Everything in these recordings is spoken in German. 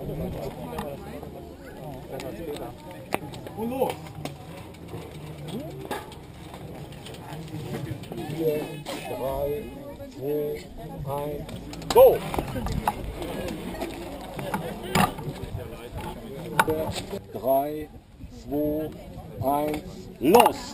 Und los! 4, 3, 2, 1, go! 3, 2, 1, los!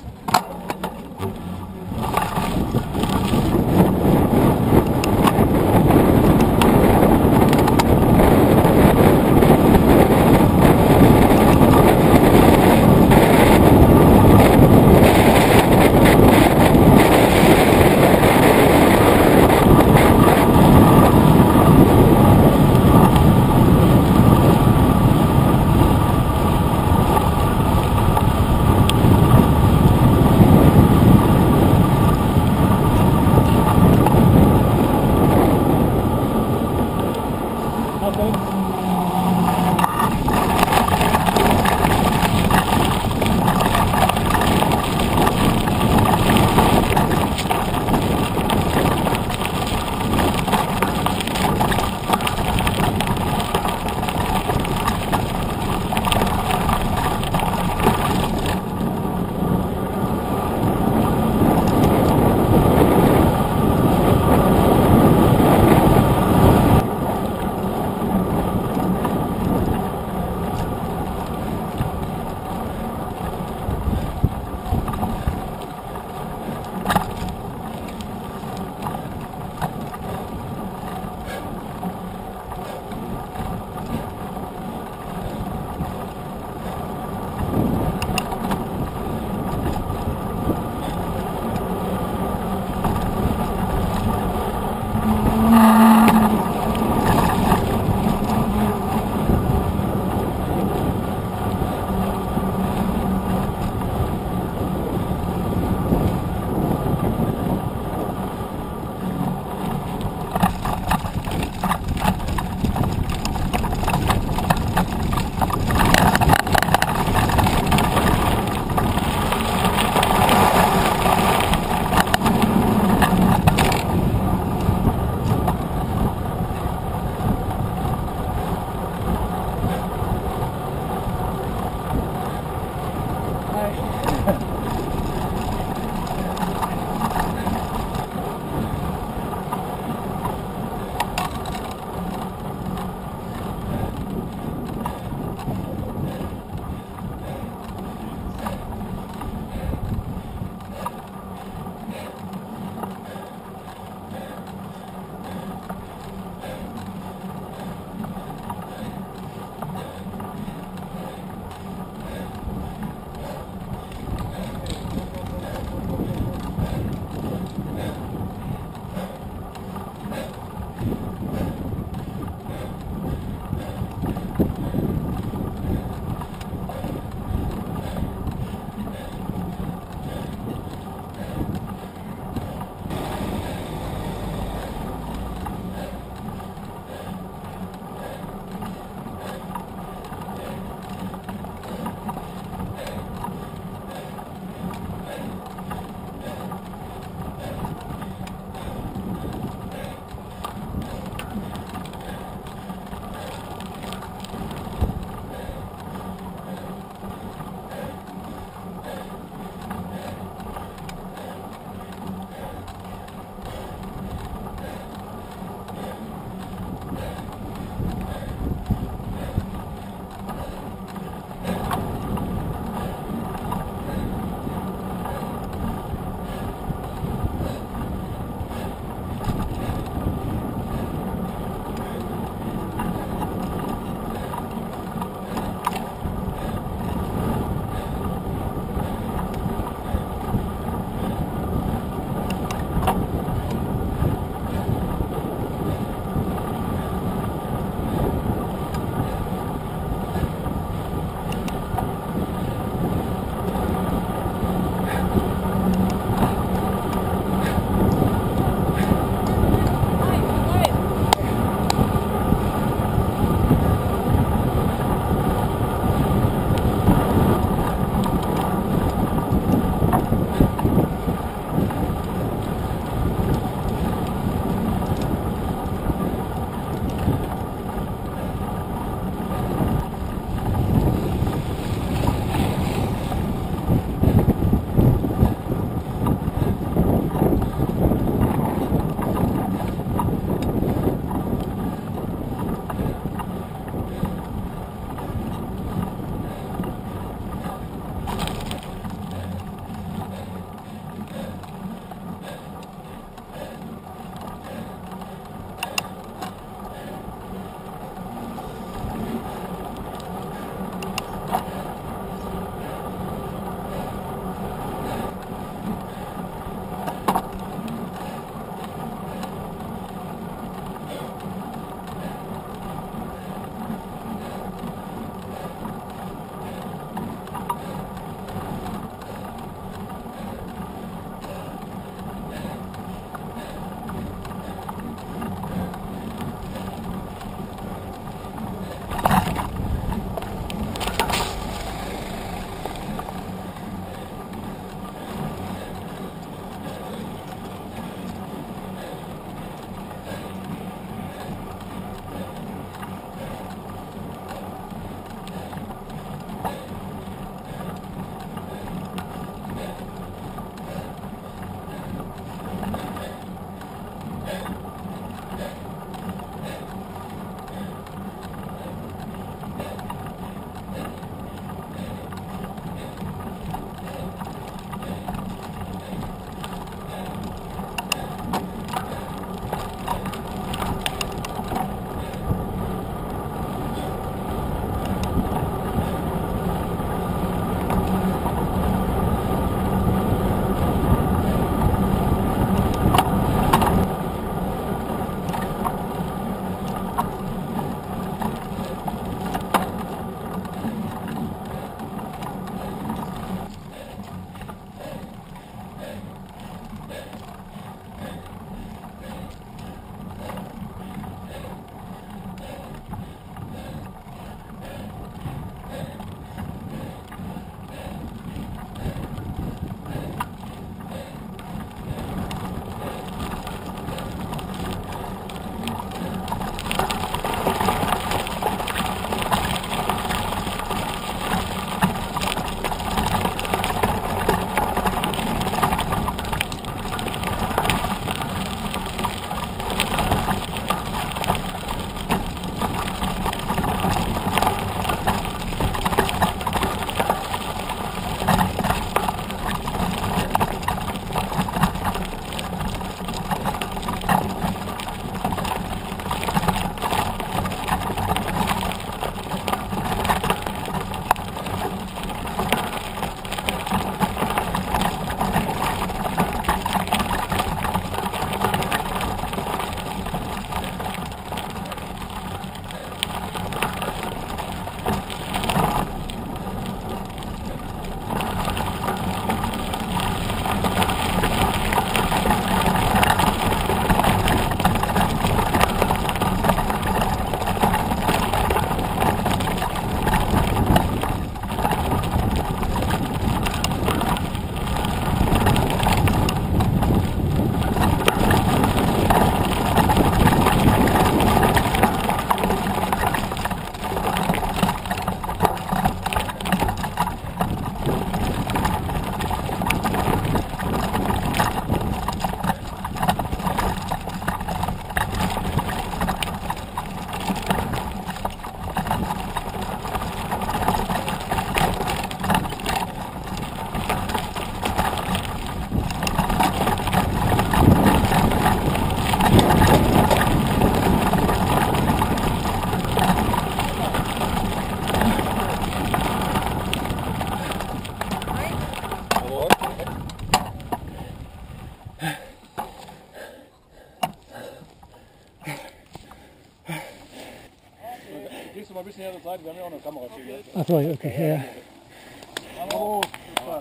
du mal ein bisschen her zur Seite, wir haben ja auch eine Kamera hier. Achso, okay, ja. Oh, super.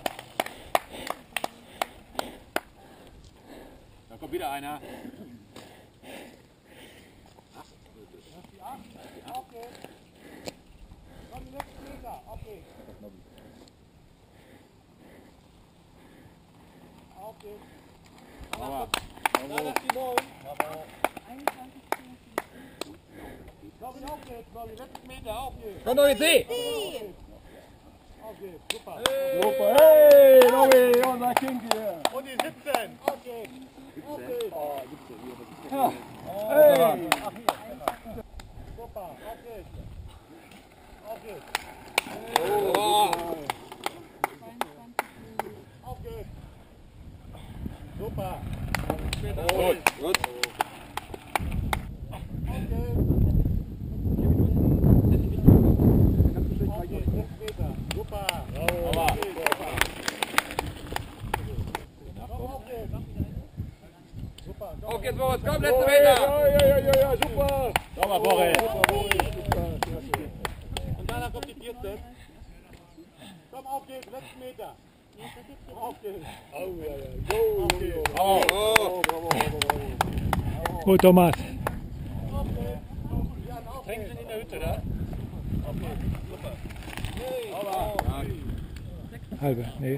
Da kommt wieder einer. Okay. Komm, die letzten Meter. Okay. Okay. Aber. Da ist die 9. Komm, auf geht's, noch die letzten Meter, auf geht's. Komm doch jetzt sehen! Okay, super. Super, hey, Nobby, unser King hier. Und die 17. Okay. Okay. Oh, 17 hier. Ja. Hey. Super, okay. Okay. Oh. Okay. Super. Gut, gut. Okay. Okay, 6 Meter. Super. Aber. Auf geht's, Boris, komm, letzte Meter! Ja, super. Sauber, Boris! Und danach kommt die 14. Komm, auf geht's, letzten Meter. Auf geht's. Oh, ja. Oh, oh. Gut, Thomas. Trinken sind in der Hütte, da? Okay, super. Halbe, nee.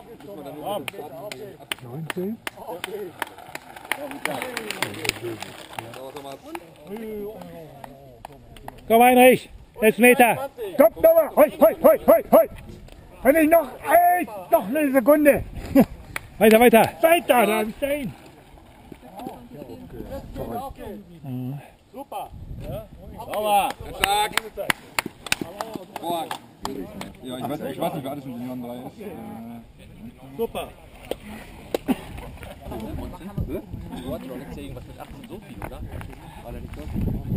19. Komm, Heinrich. Jetzt Meter. Komm, nochmal. Hoi. Wenn ich noch eine Sekunde. Weiter. Weiter, da hab ich den. Super. Sauber! Stark! Boah. Ja, ich weiß nicht, wer alles mit den 3 ist. Super. Du hattest doch letztes Jahr irgendwas mit 18 so viel, oder? War da nicht so?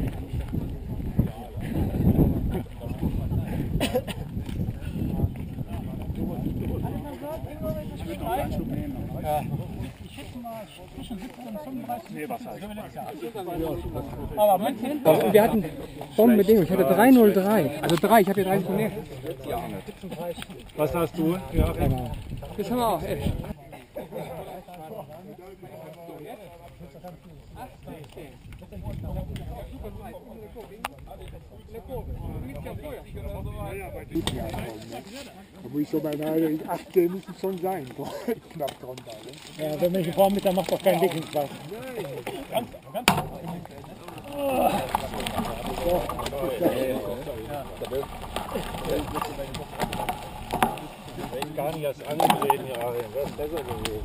Und wir hatten Bombenbedingungen. Ich hatte 303. Also 3, ich habe hier 3 von mir. Was hast du? Ja. Das haben wir auch. Da muss ich so bei 18 müssen es schon sein. Knapp drunter. Ne? Ja, wenn man sich vorm Mittag macht, doch kein Weg ins Wasser. Gar nicht erst angesehen hier, Arjen. Das ist besser gewesen.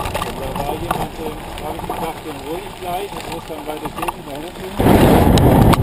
Da war jemand, habe ich gedacht, den hole ich gleich, das muss dann weiter gehen.